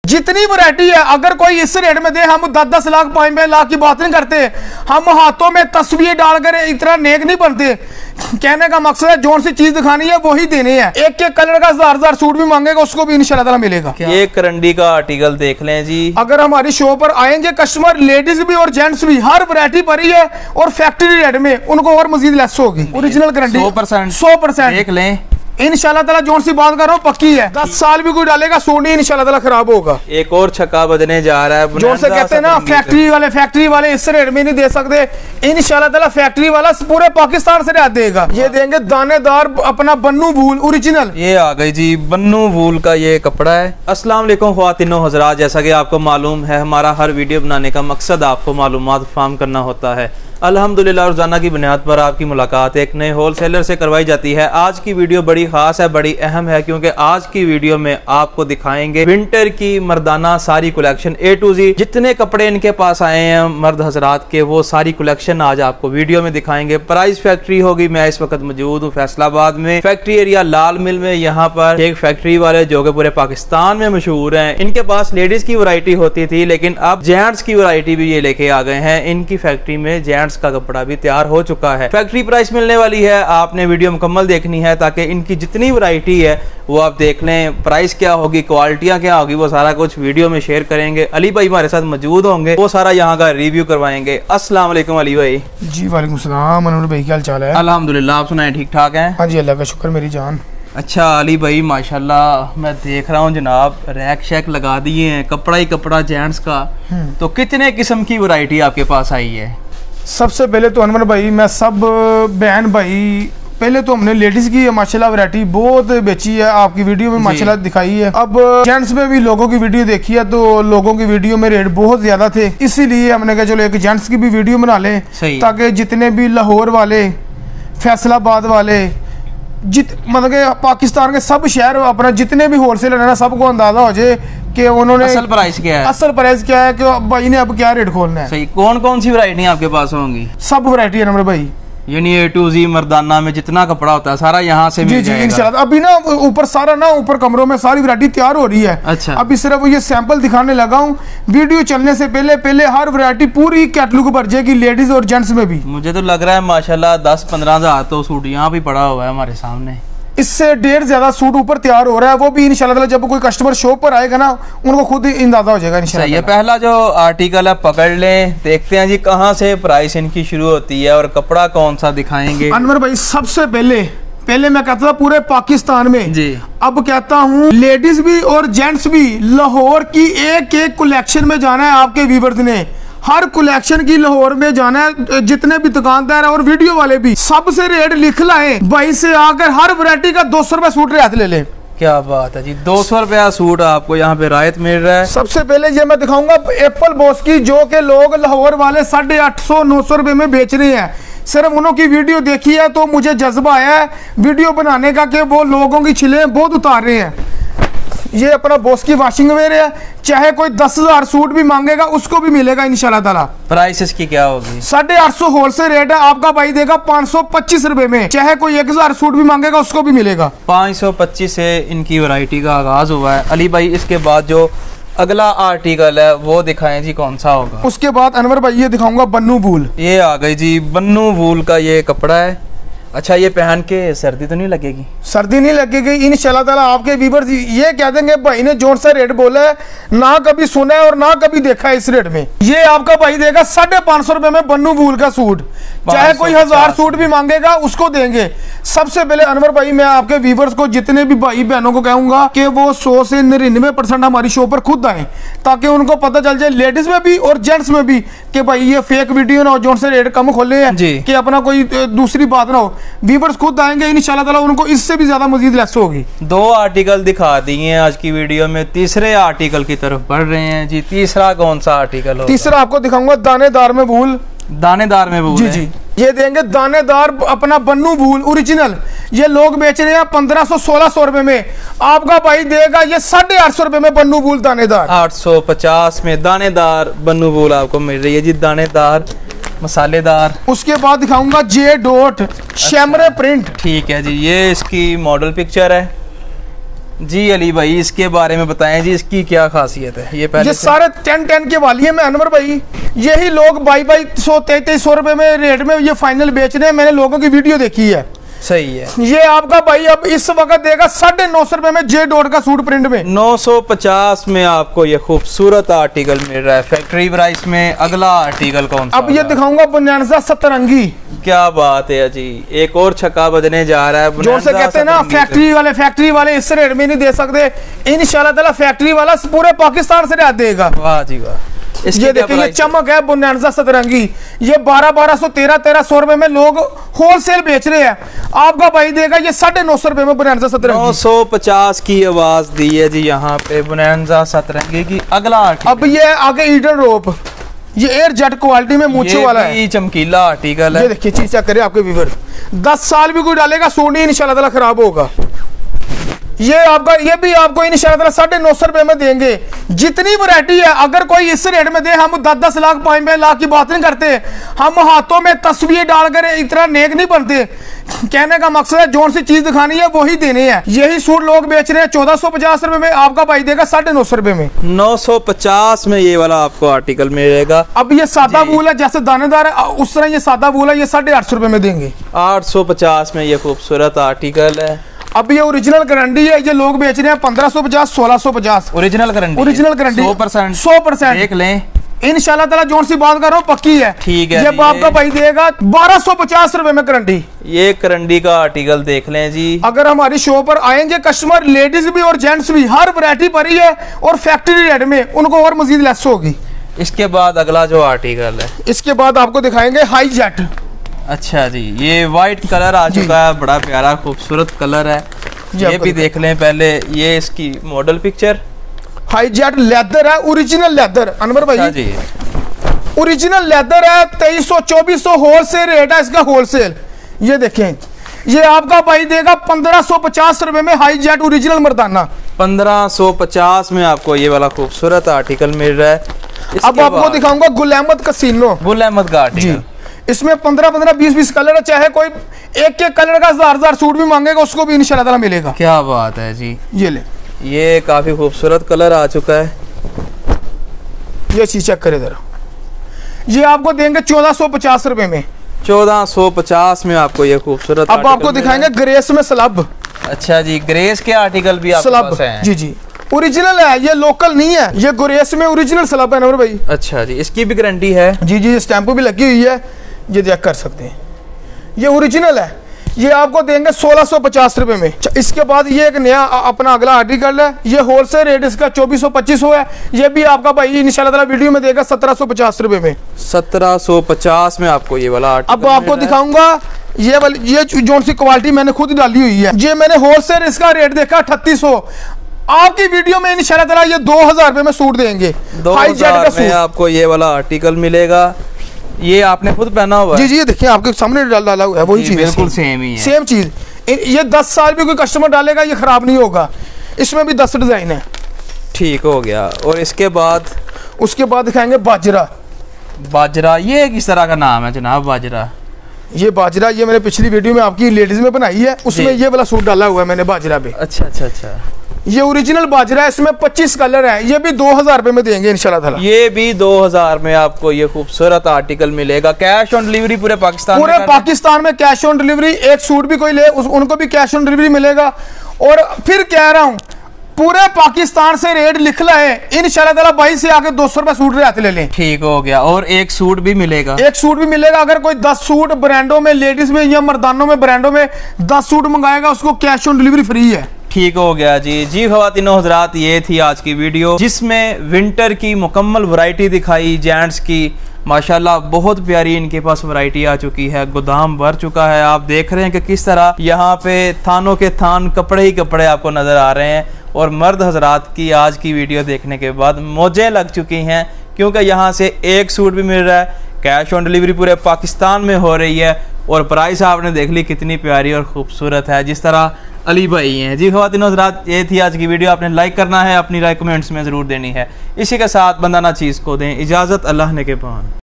जितनी वैरायटी है, अगर कोई इस रेट में दे, हम 10-10 लाख 5-5 लाख की बात नहीं करते। हम हाथों में तस्वीर डालकर इतना नेक नहीं बनते। कहने का मकसद है जो सी चीज दिखानी है वही देनी है। एक एक कलर का 1000 सूट भी मांगेगा उसको भी इंशाल्लाह ताला मिलेगा। ये करंडी का आर्टिकल देख लें जी। अगर हमारी शो पर आएंगे कस्टमर, लेडीज भी और जेंट्स भी, हर वैरायटी भरी है और फैक्ट्री रेट में, उनको और मजीद लेस होगी। ओरिजिनल करंडी 100% देख लें इंशाल्लाह ताला। जो सी बात कर रहा हूँ पक्की है, 10 साल भी कोई डालेगा सूट नहीं इंशाल्लाह ताला खराब होगा। एक और छक्का बजने जा रहा है। जो से कहते हैं ना फैक्ट्री वाले इस रेट में नहीं दे सकते, इंशाल्लाह ताला फैक्ट्री वाला पूरे पाकिस्तान से रेट देगा। ये देंगे दानेदार अपना बन्नू वूल ओरिजिनल। ये आ गई जी बन्नू वूल का ये कपड़ा है। अस्सलाम वालेकुम ख्वातीनो हज़रात, जैसा कि आपको मालूम है हमारा हर वीडियो बनाने का मकसद आपको मालूमात फराहम करना होता है। अल्हम्दुलिल्लाह रोजाना की बुनियाद पर आपकी मुलाकात एक नए होलसेलर से करवाई जाती है। आज की वीडियो बड़ी खास है, बड़ी अहम है, क्योंकि आज की वीडियो में आपको दिखाएंगे विंटर की मर्दाना सारी कलेक्शन A to Z। जितने कपड़े इनके पास आए हैं मर्द हजरात के, वो सारी कलेक्शन आज आपको वीडियो में दिखाएंगे। प्राइस फैक्ट्री होगी। मैं इस वक्त मौजूद हूँ फैसलाबाद में, फैक्ट्री एरिया लाल मिल में। यहाँ पर एक फैक्ट्री वाले जो कि पूरे पाकिस्तान में मशहूर है, इनके पास लेडीज की वैरायटी होती थी, लेकिन अब जेंट्स की वैरायटी भी ये लेके आ गए हैं। इनकी फैक्ट्री में जेंट्स का कपड़ा भी तैयार हो चुका है। फैक्ट्री प्राइस मिलने वाली है, आपने वीडियो मुकम्मल देखनी है ताकि इनकी जितनी वैरायटी है वो आप देख लें। प्राइस क्या होगी, क्वालिटियां क्या होगी, वो सारा कुछ वीडियो में शेयर करेंगे। अली भाई हमारे साथ मौजूद होंगे, वो सारा यहाँ का रिव्यू करवाएंगे। अस्सलाम वालेकुम अली भाई। जी वालेकुम सलाम मनोहर भाई, क्या हाल चाल है? अल्हम्दुलिल्लाह, आप सुनाए ठीक ठाक हैं? हाँ जी अल्लाह का शुक्र मेरी जान। अच्छा अली भाई माशाल्लाह मैं देख रहा हूँ जनाब रैक शैक लगा दिए हैं, कपड़ा ही कपड़ा जेंट्स का। तो कितने किस्म की वैरायटी आपके पास आई है? सबसे पहले तो अनवर भाई, मैं सब बहन भाई, पहले तो हमने लेडीज की माशाल्लाह वैरायटी बहुत बेची है, आपकी वीडियो में माशाल्लाह दिखाई है। अब जेंट्स में भी लोगों की वीडियो देखी है तो लोगों की वीडियो में रेट बहुत ज्यादा थे, इसीलिए हमने कहा चलो एक जेंट्स की भी वीडियो बना लें ताकि जितने भी लाहौर वाले, फैसलाबाद वाले, मतलब के पाकिस्तान के सब शहर अपना जितने भी होलसेलर है ना, सबको अंदाजा हो जाए कि उन्होंने असल प्राइस क्या है कि भाई ने अब क्या रेट खोलना है। सही। कौन कौन सी वैरायटी आपके पास होंगी? सब वैरायटी है नंबर भाई, यानी A to Z मर्दाना में जितना कपड़ा होता है सारा यहाँ से मिल जाएगा। इंशाल्लाह। अभी ना ऊपर सारा ना ऊपर कमरों में सारी वैरायटी तैयार हो रही है। अच्छा। अभी सिर्फ ये सैंपल दिखाने लगा हूँ, वीडियो चलने से पहले हर वैरायटी पूरी कैटलॉग भर जाएगी लेडीज और जेंट्स में भी। मुझे तो लग रहा है माशाल्लाह 10-15 हज़ार तो सूट यहाँ भी पड़ा हुआ है हमारे सामने। इससे ढेर ज्यादा सूट ऊपर तैयार हो रहा है, वो भी इंशाल्लाह जब कोई कस्टमर शॉप पर आएगा ना उनको खुद ही अंदाजा हो जाएगा इंशाल्लाह। ये पहला जो आर्टिकल है पकड़ लें, देखते हैं जी कहाँ से प्राइस इनकी शुरू होती है और कपड़ा कौन सा दिखाएंगे। अनवर भाई सबसे पहले मैं कहता था पूरे पाकिस्तान में जी, अब कहता हूँ लेडीज भी और जेंट्स भी, लाहौर की एक एक कलेक्शन में जाना है। आपके व्यूअर्स ने हर कलेक्शन की लाहौर में जाना है, जितने भी दुकानदार है और वीडियो वाले भी, सबसे रेट लिख लाए भाई से आकर हर वैरायटी का 200 रुपए सूट रियायत ले लें। क्या बात है जी, 200 रुपया सूट आपको यहाँ पे रायत मिल रहा है। सबसे पहले ये मैं दिखाऊंगा एप्पल बॉस की, जो के लोग लाहौर वाले 850-900 रुपए में बेच रहे हैं। सिर्फ उन्होंने की वीडियो देखी है तो मुझे जज्बा आया है वीडियो बनाने का कि वो लोगों की छिलें बहुत उतार रहे हैं। ये अपना बॉस की वॉशिंग वेयर है, चाहे कोई 10,000 सूट भी मांगेगा उसको भी मिलेगा इंशाल्लाह ताला। प्राइस इसकी क्या होगी? 850 होलसेल रेट है, आपका भाई देगा 525 रुपए में। चाहे कोई 1000 सूट भी मांगेगा उसको भी मिलेगा। 525 से इनकी वैरायटी का आगाज हुआ है। अली भाई इसके बाद जो अगला आर्टिकल है वो दिखाएं जी, कौन सा होगा? उसके बाद अनवर भाई ये दिखाऊंगा बन्नू वूल। ये आ गई जी बन्नू वूल का ये कपड़ा है। अच्छा, ये पहन के सर्दी तो नहीं लगेगी? सर्दी नहीं लगेगी इंशाल्लाह ताला। आपके व्यूअर्स ये कह देंगे भाई ने जो सा रेट बोला है ना कभी सुना है और ना कभी देखा है इस रेट में। ये आपका भाई देगा 550 रुपए में बन्नू वूल का सूट, चाहे कोई 1000 सूट भी मांगेगा उसको देंगे। सबसे पहले अनवर भाई मैं आपके व्यूअर्स को, जितने भी भाई बहनों को कहूंगा कि वो 100 से 99% हमारी शो पर खुद आए, ताकि उनको पता चल जाए लेडीज में भी और जेंट्स में भी कि भाई ये फेक वीडियो ना हो, जो से रेट कम खोले हैं कि अपना कोई दूसरी बात ना हो। व्यूअर्स खुद आएंगे इंशाल्लाह ताला, उनको इससे भी ज्यादा मजीद लेस होगी। 2 आर्टिकल दिखा दिए हैं आज की वीडियो में, तीसरे आर्टिकल की तरफ बढ़ रहे हैं जी। तीसरा कौन सा आर्टिकल होगा? तीसरा आपको दिखाऊंगा दानेदार में वूल। दानेदार में वूल जी, ये देंगे दानेदार अपना बन्नू वूल ओरिजिनल। ये लोग बेच रहे हैं 1500-1600 रुपए में, आपका भाई देगा ये 850 रुपए में बन्नू वूल दानेदार। 850 में दानेदार बन्नू वूल आपको मिल रही है जी, दानेदार मसालेदार। उसके बाद दिखाऊंगा जे डॉट शैमरे प्रिंट। ठीक है जी, ये इसकी मॉडल पिक्चर है। जी अली भाई, इसके बारे में बताएं जी, इसकी क्या खासियत है? ये सारे 10 के वाली है मैं अनवर भाई, यही लोग 2200-2300 रुपए में रेट में ये फाइनल बेच रहे हैं। मैंने लोगों की वीडियो देखी है। सही है। ये आपका भाई अब इस वक्त देगा 950 रुपए में जे डॉट का सूट प्रिंट में। 950 में आपको ये खूबसूरत आर्टिकल मिल रहा है फैक्ट्री प्राइस में। अगला आर्टिकल कौन सा? अब ये दिखाऊंगा बोनांजा सतरंगी। क्या बात है जी, एक और छक्का बजने जा रहा है। जो से कहते हैं ना फैक्ट्री वाले इस रेट में नहीं दे सकते। इंशाल्लाह ताला फैक्ट्री वाला पूरे पाकिस्तान से रेट देगा। वाह जी वाह। ये देखिए, ये चमक है बोनांजा सतरंगी। ये 1200 1300 रुपए में लोग होलसेल बेच रहे हैं। आपका भाई देगा ये 950 रुपए में बोनांजा सतरंगी। 950 की आवाज दी है जी यहाँ पे बोनांजा सतरंगी की। अगला अब ये आगे ईडन रोप, ये एयर जेट क्वालिटी में मूंछों वाला है, चमकीला आर्टिकल है। ये देखिए, चीज चेक करें आपके व्यूअर, 10 साल भी कोई डालेगा सूट ही इंशाल्लाह ताला खराब होगा। ये भी आपको इंशाल्लाह 950 रुपए में देंगे। जितनी वैरायटी है, अगर कोई इस रेट में दे, हम 10-10 लाख 5-5 लाख की बात नहीं करते। हम हाथों में तस्वीर डालकर इतना नेक नहीं बनते। कहने का मकसद है जोन सी चीज दिखानी है वही देने हैं। यही सूट लोग बेच रहे हैं 1450 रुपए में, आपका भाई देगा 950 रुपए में। 950 में ये वाला आपको आर्टिकल मिलेगा। अब ये सादा वूल है, जैसे दानेदार है उस तरह ये सादा वूल है, ये 850 रुपए में देंगे। 850 में ये खूबसूरत आर्टिकल है। अब ये ओरिजिनल गारंटी है, ये लोग बेच रहे हैं 1550 1650। ओरिजिनल गारंटी 100% देख लें। इंशाल्लाह ताला जोन सी बात कर रहा हूँ पक्की है। ठीक है। ये आपका भाई देगा 1250 रुपए में करंडी। ये करंडी का आर्टिकल देख लें जी। अगर हमारी शो पर आएंगे कस्टमर, लेडीज भी और जेंट्स भी, हर वैरायटी पर ही है और फैक्ट्री रेट में, उनको और मजीद लेस होगी। इसके बाद अगला जो आर्टिकल है, इसके बाद आपको दिखाएंगे हाई जेट। अच्छा जी, ये वाइट कलर आ चुका है, बड़ा प्यारा खूबसूरत कलर है। ये भी देख लें पहले। ये इसकी model picture. High jet leather है, ओरिजिनल लेदर अनवर भाई जी, ओरिजिनल लेदर है। 2300-2400 होलसेल रेट है इसका, होलसेल। ये देखें, ये आपका भाई देगा 1550 रुपए में हाई जेट ओरिजिनल मर्दाना। 1550 में आपको ये वाला खूबसूरत आर्टिकल मिल रहा है। अब आपको दिखाऊंगा गुल अहमद कसीनो। गुल अहमद का आर्टिकल। इसमें 15-15 20-20 कलर है। चाहे कोई एक कलर का 1000 सूट भी मांगेगा उसको भी इंशाल्लाह ताला मिलेगा। क्या बात है जी। ये ले, ये काफी खूबसूरत कलर आ चुका है। ये चीज चेक करे जरा। ये आपको देंगे 1450 रुपए में। 1450 में आपको ये खूबसूरत। अब आपको दिखाएंगे ग्रेस में स्लब। अच्छा जी, ग्रेस के आर्टिकल भी आपके पास हैं? जी जी, ओरिजिनल है, ये लोकल नहीं है। ये ग्रेस में ओरिजिनल स्लब है नवर भाई। अच्छा जी, इसकी भी गारंटी है? जी जी, स्टैंप भी लगी हुई है, ये चेक कर सकते हैं। ये ओरिजिनल है। ये आपको देंगे 1650 रुपए में। इसके बाद ये एक नया अपना अगला आर्टिकल है। ये होलसेल रेट इसका 2400-2500 है। ये भी आपका भाई इंशाल्लाह ताला वीडियो में देगा 1750 रुपए में। 1750 में आपको ये वाला आर्टिकल। अब आपको दिखाऊंगा ये जोन सी क्वालिटी मैंने खुद डाली हुई है। ये मैंने होलसेल इसका रेट देखा 3800। आपकी वीडियो में इंशाल्लाह ताला ये 2000 रुपए में सूट देंगे। 2000 में आपको ये वाला आर्टिकल मिलेगा। ये आपने खुद पहना हुआ है? जी जी, ये देखिए आपके सामने डाला हुआ है, वही चीज बिल्कुल सेम ही है। सेम चीज। ये 10 साल भी कोई कस्टमर डालेगा ये खराब नहीं होगा। इसमें भी 10 डिजाइन है। ठीक हो गया। और इसके बाद उसके बाद दिखाएंगे बाजरा। बाजरा, ये किस तरह का नाम है जनाब? बाजरा, ये बाजरा ये मैंने पिछली वीडियो में आपकी लेडीज में बनाई है, उसमें ये वाला सूट डाला हुआ है मैंने बाजरा पे। अच्छा अच्छा अच्छा। ये ओरिजिनल बाजरा है, इसमें 25 कलर है। ये भी 2000 रुपए में देंगे इंशाल्लाह ताला। ये भी 2000 में आपको ये खूबसूरत आर्टिकल मिलेगा। कैश ऑन डिलीवरी पूरे पाकिस्तान में कैश ऑन डिलीवरी। एक सूट भी कोई ले उनको भी कैश ऑन डिलीवरी मिलेगा। और फिर कह रहा हूँ पूरे पाकिस्तान से रेट लिख लाए इंशाल्लाह ताला। 22 से आके 200 रुपए सूट रहते ले लें। ठीक हो गया। और एक सूट भी मिलेगा। एक सूट भी मिलेगा। अगर कोई 10 सूट ब्रांडों में, लेडीज में या मर्दानों में ब्रांडों में 10 सूट मंगाएगा उसको कैश ऑन डिलीवरी फ्री है। ठीक हो गया जी। जी ख़वातीनो हज़रात, ये थी आज की वीडियो जिसमें विंटर की मुकम्मल वैरायटी दिखाई जेंट्स की। माशाल्लाह बहुत प्यारी इनके पास वैरायटी आ चुकी है, गोदाम भर चुका है। आप देख रहे हैं कि किस तरह यहाँ पे थानों के थान कपड़े ही कपड़े आपको नज़र आ रहे हैं। और मर्द हजरात की आज की वीडियो देखने के बाद मौजें लग चुकी हैं, क्योंकि यहाँ से एक सूट भी मिल रहा है। कैश ऑन डिलीवरी पूरे पाकिस्तान में हो रही है। और प्राइस आपने देख ली कितनी प्यारी और ख़ूबसूरत है, जिस तरह अली भाई हैं। जी ख़वातीन हज़रात, ये थी आज की वीडियो। आपने लाइक करना है, अपनी राय कमेंट्स में ज़रूर देनी है। इसी के साथ बंदा ना चीज़ को दें इजाज़त। अल्लाह ने के पान।